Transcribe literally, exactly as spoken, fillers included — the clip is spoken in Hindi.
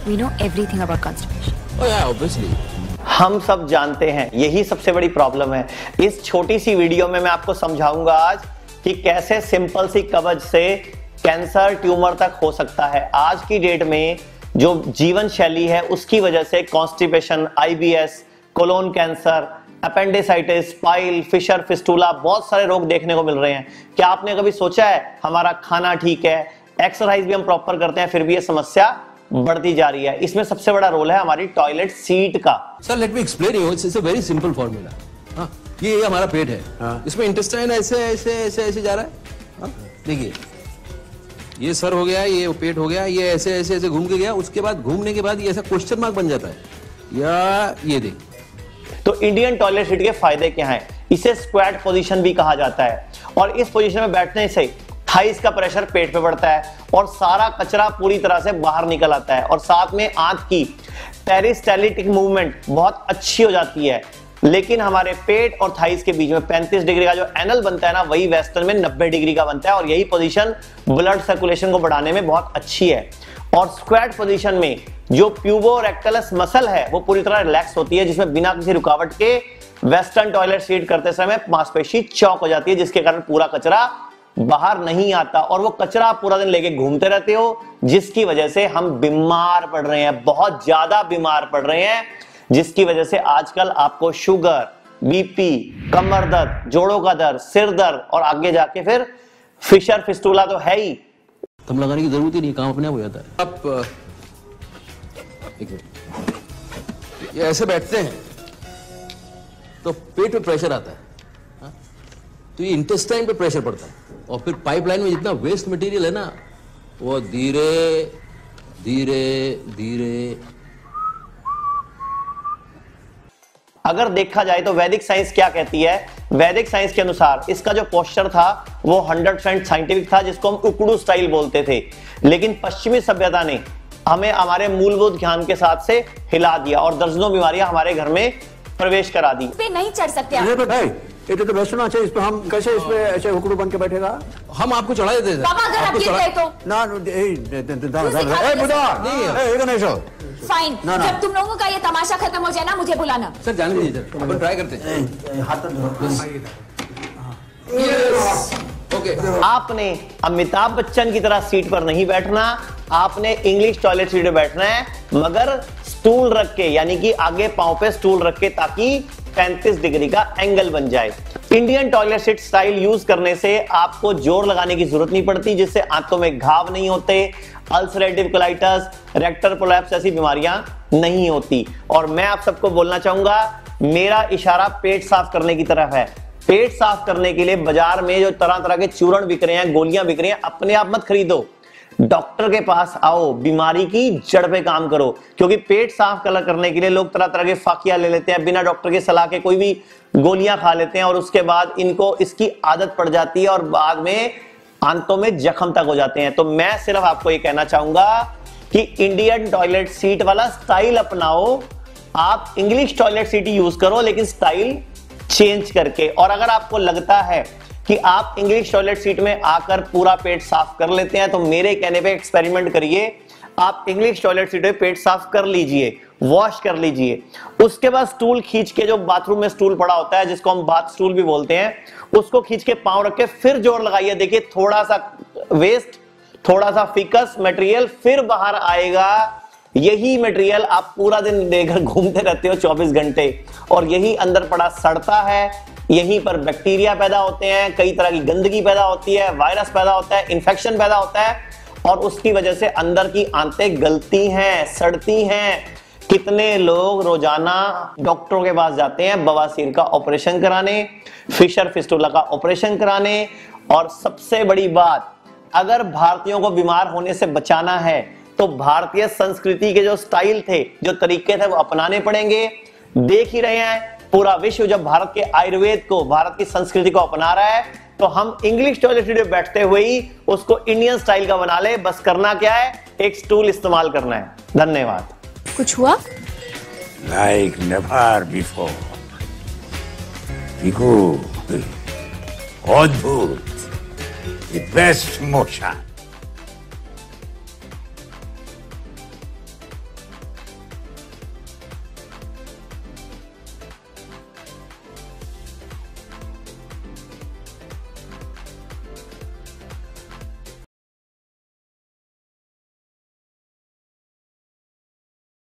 We know everything about constipation. Oh yeah, obviously. हम सब जानते हैं, यही सबसे बड़ी प्रॉब्लम है। इस छोटी सी वीडियो में मैं आपको समझाऊंगा आज कि कैसे सिंपल सी कब्ज से कैंसर ट्यूमर तक हो सकता है। आज की डेट में जो जीवन शैली है उसकी वजह से constipation, IBS, colon cancer, appendicitis, pile, fissure, fistula, बहुत सारे रोग देखने को मिल रहे हैं। क्या आपने कभी सोचा है हमारा खाना ठीक है, एक्सरसाइज भी हम प्रॉपर करते हैं, फिर भी ये समस्या बढ़ती जा रही है? इसमें सबसे बड़ा रोल है हमारी टॉयलेट सीट का। Sir let me explain you, it's a very simple formula. हाँ, ये ये हमारा पेट है, हाँ। इसमें इंटेस्टाइन ऐसे ऐसे ऐसे ऐसे जा रहा है, हाँ? देखिए ये सर हो गया, ये पेट हो गया, ये ऐसे ऐसे ऐसे घूम के गया, उसके बाद घूमने के बाद ये ऐसा क्वेश्चन मार्क बन जाता है, या ये देख। तो इंडियन टॉयलेट सीट के फायदे क्या हैं? इसे स्क्वाट पोजीशन भी कहा जाता है और इस पोजीशन में बैठने से थाइस का प्रेशर पेट पे बढ़ता है और सारा कचरा पूरी तरह से बाहर निकल आता है और साथ में आंत की पेरिस्टाल्टिक मूवमेंट बहुत अच्छी हो जाती है। लेकिन हमारे पेट और थाइस के बीच में पैंतीस डिग्री का जो एनल बनता है ना, वही वेस्टर्न में नब्बे डिग्री का बनता है और यही पोजीशन ब्लड सर्कुलेशन को बढ़ाने में बहुत अच्छी है। और स्क्वाट पोजीशन में जो प्यूबोरेक्टलस मसल है वो पूरी तरह रिलैक्स होती है, जिसमें बिना किसी रुकावट के वेस्टर्न टॉयलेट सीट करते समय मांसपेशी चौक हो जाती है, जिसके कारण पूरा कचरा बाहर नहीं आता और वो कचरा पूरा दिन लेके घूमते रहते हो, जिसकी वजह से हम बीमार पड़ रहे हैं, बहुत ज्यादा बीमार पड़ रहे हैं, जिसकी वजह से आजकल आपको शुगर, बीपी, कमर दर्द, जोड़ों का दर्द, सिर दर्द और आगे जाके फिर फिशर फिस्टूला तो है ही। दम लगाने की जरूरत ही नहीं, काम अपने आप हो जाता है। आप एक मिनट, ये ऐसे बैठते हैं तो पेट पे प्रेशर आता है, हा? तो ये इंटेस्टाइन पे प्रेशर पड़ता है और फिर पाइपलाइन में जितना वेस्ट मटेरियल है ना, वो धीरे धीरे धीरे। अगर देखा जाए तो वैदिक साइंस क्या कहती है? वैदिक साइंस के अनुसार इसका जो पोस्चर था वो हंड्रेड परसेंट साइंटिफिक था, जिसको हम उकड़ू स्टाइल बोलते थे। लेकिन पश्चिमी सभ्यता ने हमें हमारे मूलभूत ज्ञान के साथ से हिला दिया और दर्जनों बीमारियां हमारे घर में प्रवेश करा दी। पे नहीं चढ़ सकते आप। ये तो वेस्टर्न अच्छा, इस पे हम कैसे इस पे ऐसे हुकड़ू बन के बैठेगा? हम आपको चढ़ा देते थे। बाबा अगर आप गिर गए तो ना ए बुदा ए गणेश फाइन। जब तुम लोगों का ये तमाशा खत्म हो जाए ना, मुझे बुलाना। सर जाने दीजिए, अपन ट्राई करते हैं। हाथ ओके, आपने अमिताभ बच्चन की तरह सीट पर नहीं बैठना, आपने इंग्लिश टॉयलेट सीट पे बैठना है, मगर स्टूल रख के, यानी कि आगे पांव पे स्टूल रख के, ताकि पैंतीस डिग्री का एंगल बन जाए। Indian toilet seat style use करने से आपको जोर लगाने की जरूरत नहीं पड़ती, जिससे आंतों में घाव नहीं होते, अल्सरेटिव कोलाइटिस, रेक्टल प्रोलैप्स जैसी बीमारियां नहीं होती। और मैं आप सबको बोलना चाहूंगा, मेरा इशारा पेट साफ करने की तरफ है। पेट साफ करने के लिए बाजार में जो तरह तरह के चूर्ण बिक रहे हैं, गोलियां बिक रही हैं, अपने आप मत खरीदो, डॉक्टर के पास आओ, बीमारी की जड़ पे काम करो। क्योंकि पेट साफ कलर करने के लिए लोग तरह तरह के फाकिया ले लेते हैं, बिना डॉक्टर की सलाह के कोई भी गोलियां खा लेते हैं और उसके बाद इनको इसकी आदत पड़ जाती है और बाद में आंतों में जख्म तक हो जाते हैं। तो मैं सिर्फ आपको ये कहना चाहूंगा कि इंडियन टॉयलेट सीट वाला स्टाइल अपनाओ। आप इंग्लिश टॉयलेट सीट यूज करो, लेकिन स्टाइल चेंज करके। और अगर आपको लगता है कि आप इंग्लिश टॉयलेट सीट में आकर पूरा पेट साफ कर लेते हैं, तो मेरे कहने पे एक्सपेरिमेंट करिए। आप इंग्लिश टॉयलेट सीट में पेट साफ कर लीजिए, वॉश कर लीजिए, उसके बाद स्टूल खींच के, जो बाथरूम में स्टूल पड़ा होता है जिसको हम बाथ स्टूल भी बोलते हैं, उसको खींच के पांव रख के फिर जोर लगाइए। देखिए थोड़ा सा वेस्ट, थोड़ा सा फिकस मटेरियल फिर बाहर आएगा। यही मटेरियल आप पूरा दिन लेकर घूमते रहते हो चौबीस घंटे और यही अंदर पड़ा सड़ता है, यहीं पर बैक्टीरिया पैदा होते हैं, कई तरह की गंदगी पैदा होती है, वायरस पैदा होता है, इंफेक्शन पैदा होता है और उसकी वजह से अंदर की आंतें गलती हैं, सड़ती हैं। कितने लोग रोजाना डॉक्टरों के पास जाते हैं बवासीर का ऑपरेशन कराने, फिशर फिस्टूला का ऑपरेशन कराने। और सबसे बड़ी बात, अगर भारतीयों को बीमार होने से बचाना है तो भारतीय संस्कृति के जो स्टाइल थे, जो तरीके थे, वो अपनाने पड़ेंगे। देख ही रहे हैं पूरा विश्व जब भारत के आयुर्वेद को, भारत की संस्कृति को अपना रहा है, तो हम इंग्लिश टॉयलेट में बैठते हुए ही उसको इंडियन स्टाइल का बना ले। बस करना क्या है, एक स्टूल इस्तेमाल करना है। धन्यवाद। कुछ हुआ? Like never before. Piku, অদ্ভুত, the best motion.